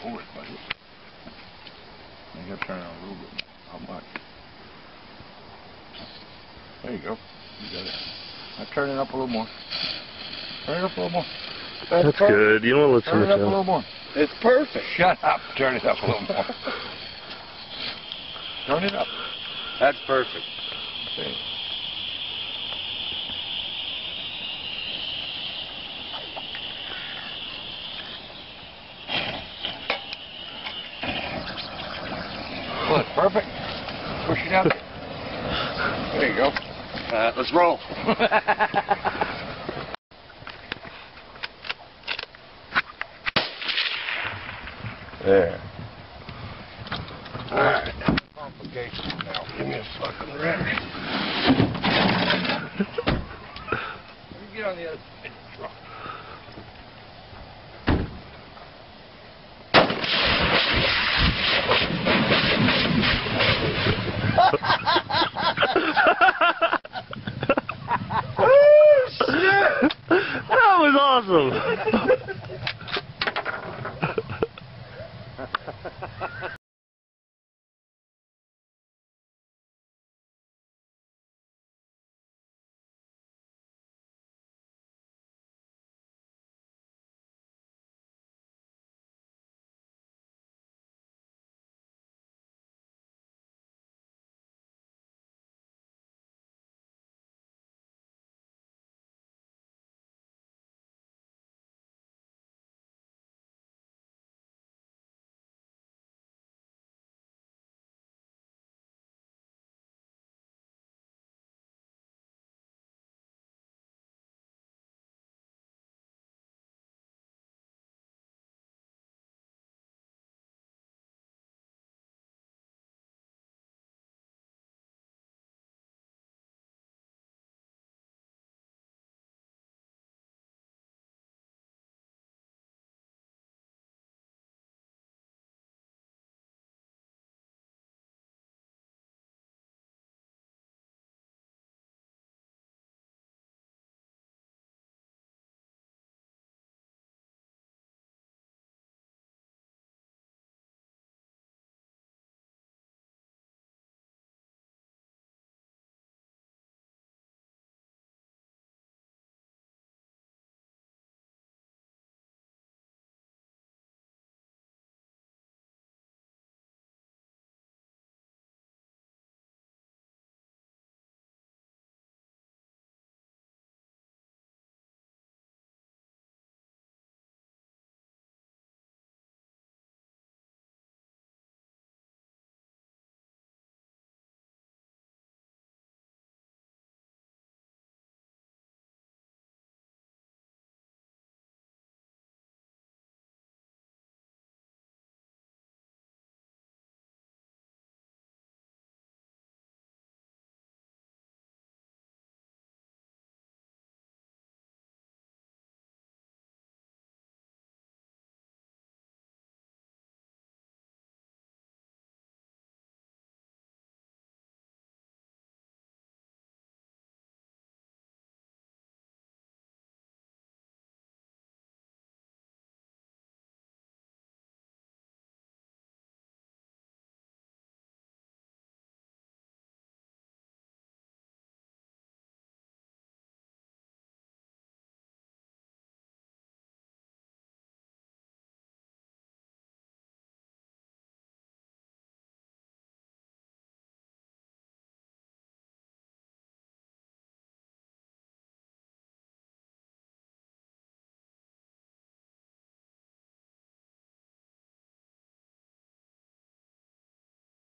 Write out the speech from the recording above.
forward, buddy. You gotta turn it on a little bit. How much? There you go. You got it. Now turn it up a little more. Turn it up a little more. That's good. You don't want to let Turn it up a little more. It's perfect. Shut up. Turn it up a little more. Turn it up. That's perfect. Okay. Well, it's perfect. Push it out. There you go. Let's roll. There. Alright. Complications now. Give me a fucking wrench. Let me get on the other side of the truck. Oh, shit! That was awesome!